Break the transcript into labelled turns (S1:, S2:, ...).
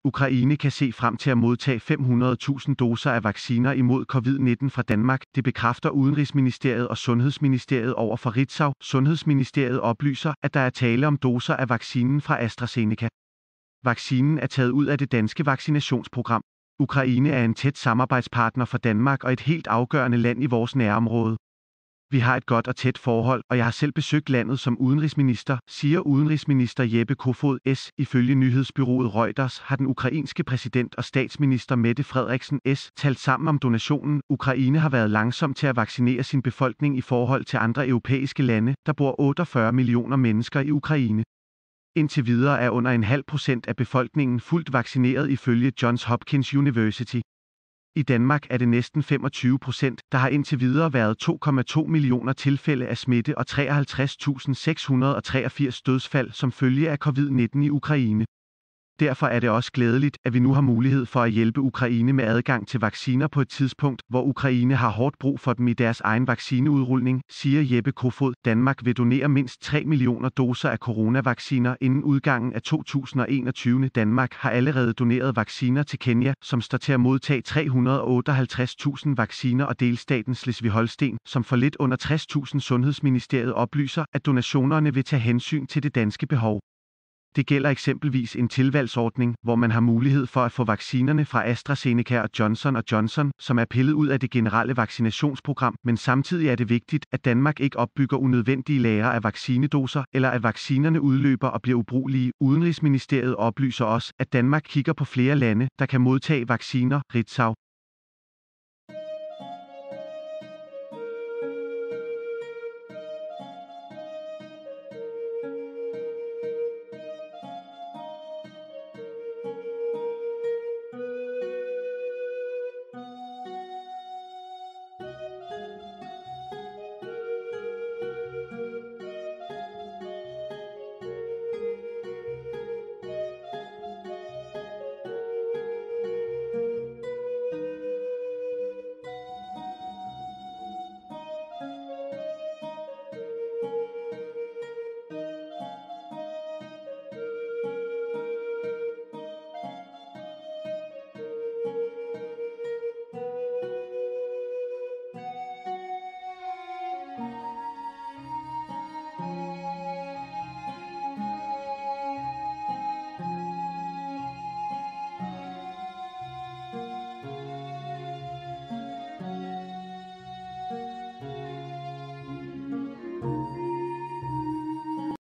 S1: Ukraine kan se frem til at modtage 500.000 doser af vacciner imod covid-19 fra Danmark, det bekræfter Udenrigsministeriet og Sundhedsministeriet over for Ritzau. Sundhedsministeriet oplyser, at der er tale om doser af vaccinen fra AstraZeneca. Vaccinen er taget ud af det danske vaccinationsprogram. Ukraine er en tæt samarbejdspartner for Danmark og et helt afgørende land i vores nærområde. Vi har et godt og tæt forhold, og jeg har selv besøgt landet som udenrigsminister, siger udenrigsminister Jeppe Kofod S. Ifølge nyhedsbyrået Reuters har den ukrainske præsident og statsminister Mette Frederiksen S. talt sammen om donationen. Ukraine har været langsom til at vaccinere sin befolkning i forhold til andre europæiske lande, der bor 48 millioner mennesker i Ukraine. Indtil videre er under 0,5% af befolkningen fuldt vaccineret ifølge Johns Hopkins University. I Danmark er det næsten 25%, der har indtil videre været 2,2 millioner tilfælde af smitte og 53.683 dødsfald som følge af covid-19 i Ukraine. Derfor er det også glædeligt, at vi nu har mulighed for at hjælpe Ukraine med adgang til vacciner på et tidspunkt, hvor Ukraine har hårdt brug for dem i deres egen vaccineudrulning, siger Jeppe Kofod. Danmark vil donere mindst 3 millioner doser af coronavacciner inden udgangen af 2021. Danmark har allerede doneret vacciner til Kenya, som står til at modtage 358.000 vacciner, og delstaten Slesvig-Holsten, som får lidt under 60.000. Sundhedsministeriet oplyser, at donationerne vil tage hensyn til det danske behov. Det gælder eksempelvis en tilvalgsordning, hvor man har mulighed for at få vaccinerne fra AstraZeneca og Johnson & Johnson, som er pillet ud af det generelle vaccinationsprogram, men samtidig er det vigtigt, at Danmark ikke opbygger unødvendige lagre af vaccinedoser, eller at vaccinerne udløber og bliver ubrugelige. Udenrigsministeriet oplyser også, at Danmark kigger på flere lande, der kan modtage vacciner. Ritzau.